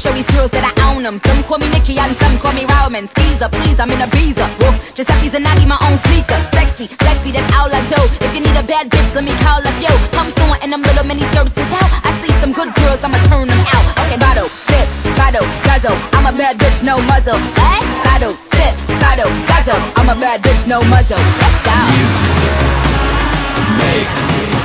show these girls that I own them. Some call me Nikki and some call me Roman. Skeezer, please, I'm in a visa. Whoa, Giuseppe's and I need my own sneaker. Sexy, flexy, that's all I do. If you need a bad bitch, let me call up yo. I'm someone in them little mini skirts is out. I see some good girls, I'ma turn them out. Okay, bottle, sip, bottle, guzzle. I'm a bad bitch, no muzzle. What? Bottle, sip, bottle, guzzle. I'm a bad bitch, no muzzle. Let's go. Makes me